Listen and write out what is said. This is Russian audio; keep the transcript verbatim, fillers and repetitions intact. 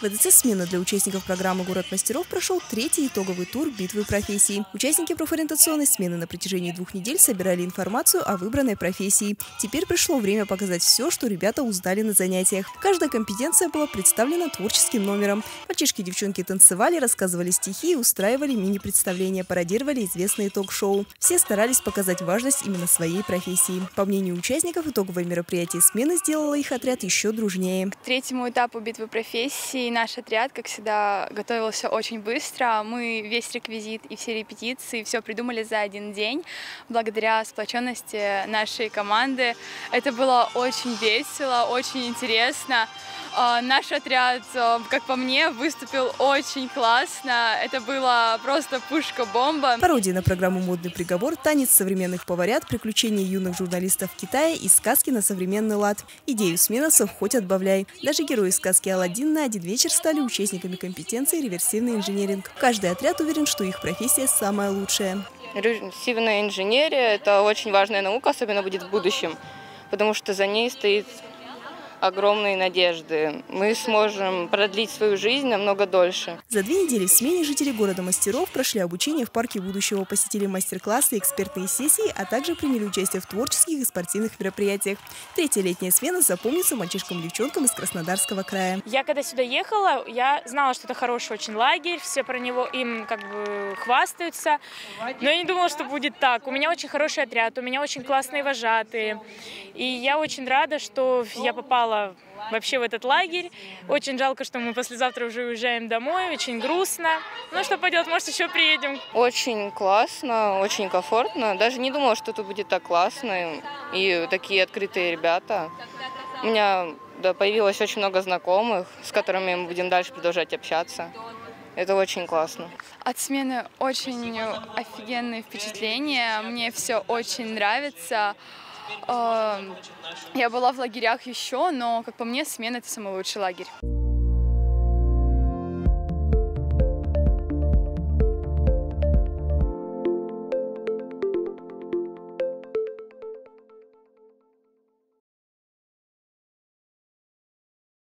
В ВДЦ «Смена» для участников программы «Город мастеров» прошел третий итоговый тур битвы профессий. Участники профориентационной смены на протяжении двух недель собирали информацию о выбранной профессии. Теперь пришло время показать все, что ребята узнали на занятиях. Каждая компетенция была представлена творческим номером. Мальчишки и девчонки танцевали, рассказывали стихи и устраивали мини-представления, пародировали известные ток-шоу. Все старались показать важность именно своей профессии. По мнению участников, итоговое мероприятие «Смены» сделало их отряд еще дружнее. К третьему этапу битвы профессий наш отряд, как всегда, готовился очень быстро. Мы весь реквизит и все репетиции, все придумали за один день. Благодаря сплоченности нашей команды это было очень весело, очень интересно. Наш отряд, как по мне, выступил очень классно. Это была просто пушка-бомба. Пародия на программу «Модный приговор», танец современных поварят, приключения юных журналистов в Китае и сказки на современный лад. Идею сменовцев хоть отбавляй. Даже герои сказки «Аладдин» на один вечер стали участниками компетенции «Реверсивный инженеринг». Каждый отряд уверен, что их профессия самая лучшая. Реверсивная инженерия – это очень важная наука, особенно будет в будущем, потому что за ней стоит огромные надежды. Мы сможем продлить свою жизнь намного дольше. За две недели в смене жители города мастеров прошли обучение в парке будущего, посетили мастер-классы, экспертные сессии, а также приняли участие в творческих и спортивных мероприятиях. Третья летняя смена запомнится мальчишкам и девчонкам из Краснодарского края. Я когда сюда ехала, я знала, что это хороший очень лагерь, все про него им как бы хвастаются, но я не думала, что будет так. У меня очень хороший отряд, у меня очень классные вожатые, и я очень рада, что я попала вообще в этот лагерь. Очень жалко, что мы послезавтра уже уезжаем домой, очень грустно. Ну что поделать, может, еще приедем. Очень классно, очень комфортно. Даже не думала, что это будет так классно. И такие открытые ребята. У меня да, появилось очень много знакомых, с которыми мы будем дальше продолжать общаться. Это очень классно. От смены очень офигенные впечатления. Мне все очень нравится. Я была в лагерях еще, но, как по мне, смена – это самый лучший лагерь.